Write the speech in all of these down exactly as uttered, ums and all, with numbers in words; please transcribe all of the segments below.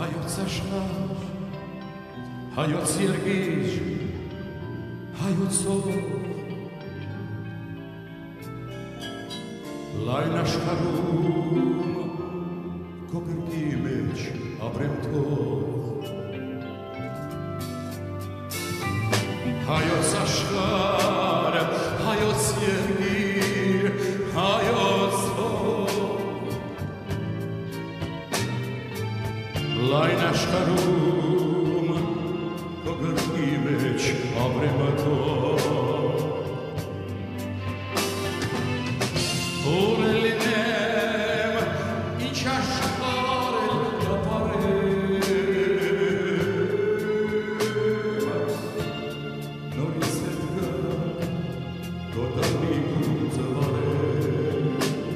հայոց աշխարհ, հայոց երկիր, հայոց օր, լայն աշխարհում քո գրկի մեջ ապրեմ թող, հայոց աշխարհ, հայոց երկիր, հայոց օր, լայն աշխարհում քո գրկի մեջ ապրեմ թող, որ լինեմ ինչ աշխարհ էլ կապարեմ, նորից հետ գա քո տանիքում ծվարեմ,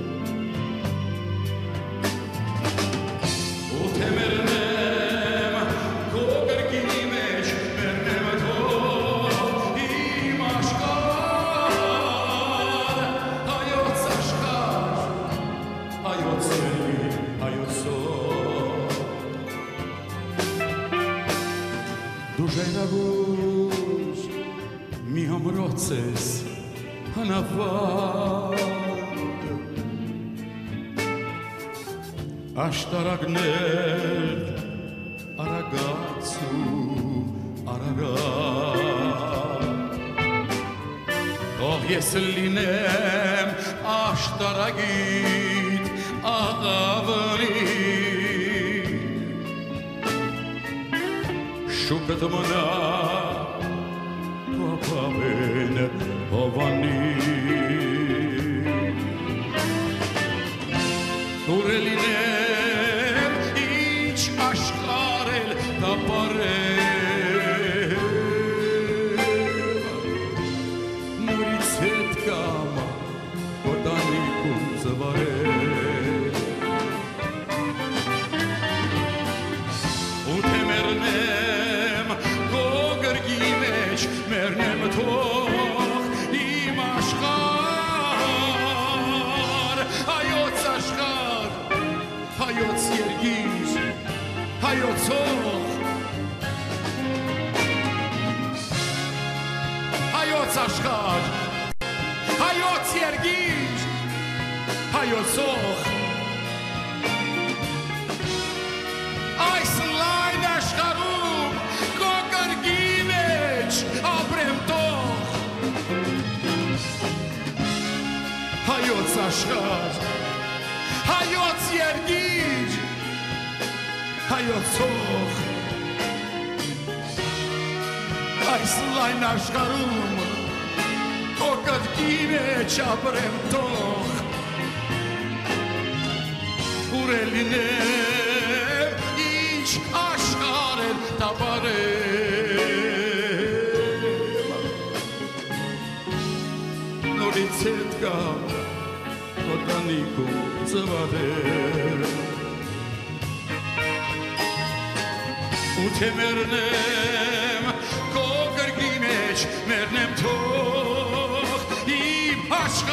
ու թե մեռնեմ քո գրկի մեջ մեռնեմ թող իմ աշխարհ, հայոց աշխարհ, հայոց երկիր, հայոց օր, դու ժայռագույն մի ամրոց ես հնավանդ, աշտարակներ արագած ու արագած, թող ես լինեմ աշտարագիտ աղավնի, շուկդ մնա քո ապավեն հովանի, որ լինեմ ինչ աշխարհ էլ կապարեմ, նորից հետ կամ քո տանիքում ծվարեմ, ու թե մեռնեմ քո գրկի մեջ մեռնեմ թող իմ աշխարհ, հայոց աշխարհ, հայոց երկիր, հայոց օր, հայոց աշխարհ, հայոց երկիր, հայոց օր, այս լայն աշխարհում քո գրկի մեջ ապրեմ թող, հայոց աշխարհ, հայոց երկիր, հայոց օր, այս լայն աշխարհում քո գրկի մեջ ապրեմ թող, ուր էլ լինեմ ինչ աշխարհ էլ տապարեմ, նորից հետ գամ քո տանիքում ծվարեմ, ու թե մեռնեմ քո գրկի մեջ մեռնեմ թող իմ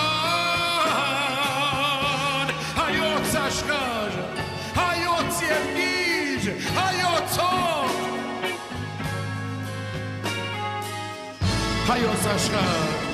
աշխարհ, հայոց աշխարհ, հայոց երկիր, հայոց օր, հայոց աշխարհ,